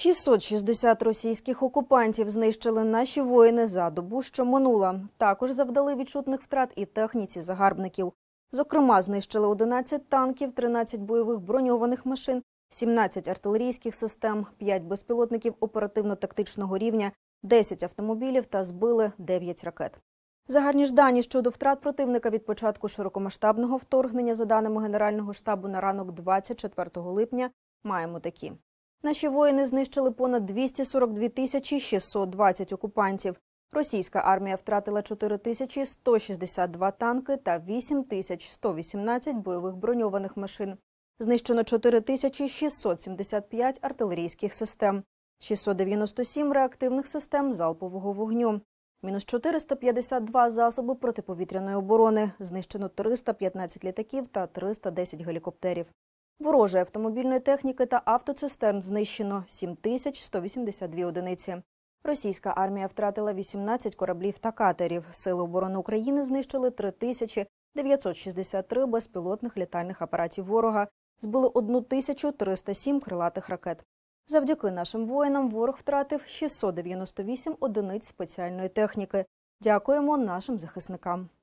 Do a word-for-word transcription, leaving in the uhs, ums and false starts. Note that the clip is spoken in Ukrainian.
шістсот шістдесят російських окупантів знищили наші воїни за добу, що минула. Також завдали відчутних втрат і техніці загарбників. Зокрема, знищили одинадцять танків, тринадцять бойових броньованих машин, сімнадцять артилерійських систем, п'ять безпілотників оперативно-тактичного рівня, десять автомобілів та збили дев'ять ракет. Загальні ж дані щодо втрат противника від початку широкомасштабного вторгнення, за даними Генерального штабу, на ранок двадцять четвертого липня маємо такі. Наші воїни знищили понад двісті сорок дві тисячі шістсот двадцять окупантів. Російська армія втратила чотири тисячі сто шістдесят два танки та вісім тисяч сто вісімнадцять бойових броньованих машин. Знищено чотири тисячі шістсот сімдесят п'ять артилерійських систем, шістсот дев'яносто сім реактивних систем залпового вогню. Мінус чотириста п'ятдесят два засоби протиповітряної оборони. Знищено триста п'ятнадцять літаків та триста десять гелікоптерів. Ворожої автомобільної техніки та автоцистерн знищено сім тисяч сто вісімдесят дві одиниці. Російська армія втратила вісімнадцять кораблів та катерів. Сили оборони України знищили три тисячі дев'ятсот шістдесят три безпілотних літальних апаратів ворога, збили тисячу триста сім крилатих ракет. Завдяки нашим воїнам ворог втратив шістсот дев'яносто вісім одиниць спеціальної техніки. Дякуємо нашим захисникам.